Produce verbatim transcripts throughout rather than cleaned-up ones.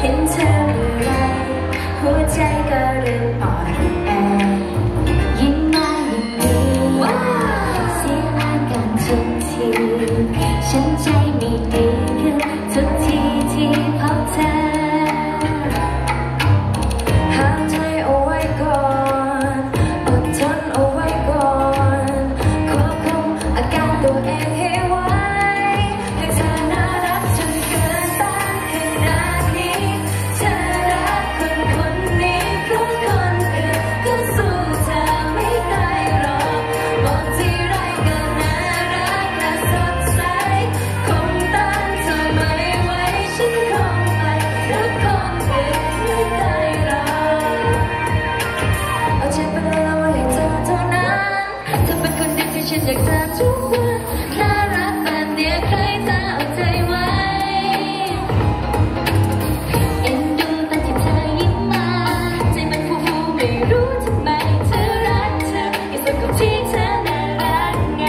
ห็นเธอเมื่อไรหัวใจก็เริ่มอ่อนแอยิ่งมายิ่งดีเสียงานกันทุกทีฉันใจไม่ดีขึ้นทุกทีที่พบเธอห้ามใจเอาไว้ก่อนอดทนเอาไว้ก่อนควบคุมอาการตัวเองให้ไว้ให้เธอน่ารักจนเกินต้านขนาดนี้เธอรักคนคนนี้เพราะคนอื่นก็สู้เธอไม่ได้หรอกมองที่ไรก็น่ารักและสดใสคงต้านเธอไม่ไหวฉันคงไปรักคนอื่นไม่ได้หรอกเอาใจไปละไว้ให้เธอเท่านั้นเธอเป็นคนเดียวที่ฉันอยากเจอทุกวันน่ารักแบบเนี้ยใครจะเอาใจไว้เอ็นดูตอนที่เธอยิ้มมาใจมันฟูฟูไม่รู้ทำไมเธอรักเธอแค่ส่วนของที่เธอน่ารักไง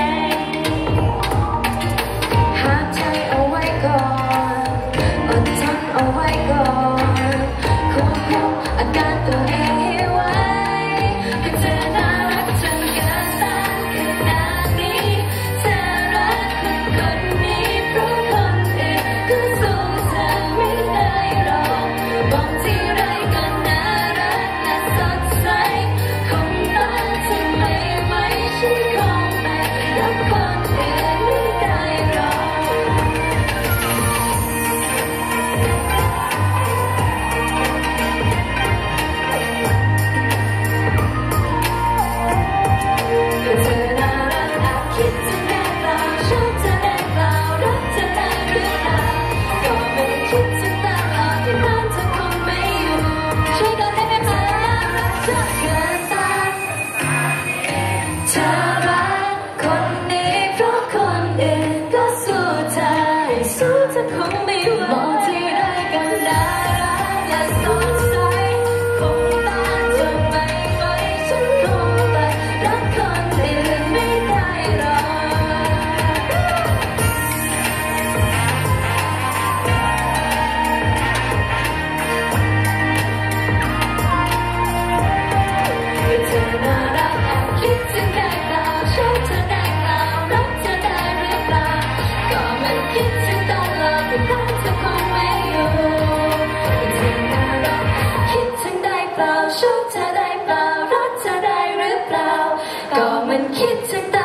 ห้ามใจเอาไว้ก่อนอดทนเอาไว้ก่อนควบคุมอาการตัวเองให้ไว้ให้เธอน่ารักจนเกินต้านขนาดนี้เธอรักคนคนนี้เพราะคนอื่นก็สู้เธอไม่ได้หรอกมองที่ไรก็น่ารักและสดใสคงต้านเธอไม่ไหวฉันคงไปรักคนอื่นไม่ได้หรอก เธอน่ารักอาจคิดจะได้เปล่าชอบเธอได้เปล่ารักเธอได้หรือเปล่าก็ไม่คิดจะตามหาที่บ้านเธอคงไม่อยู่ช่วยกันได้ไหมคะรักเธอเกินต้านเธอรักคนนี้เพราะคนอื่นก็สู้เธอให้สู้เธอคงไม่ไหวมองที่ไรก็น่ารักและสดใสคงต้านเธอไม่ไหวฉันคงไปรักคนอื่นไม่ได้หรอกเธอน่ารักแอบคิดถึงได้เปล่าชอบเธอได้เปล่ารักเธอได้หรือเปล่าก็มันคิดถึงตลอดแต่บ้านเธอคงไม่อยู่เธอน่ารักแอบคิดถึงได้เปล่าชอบเธอได้เปล่ารักเธอได้หรือเปล่าก็มันคิดถึงต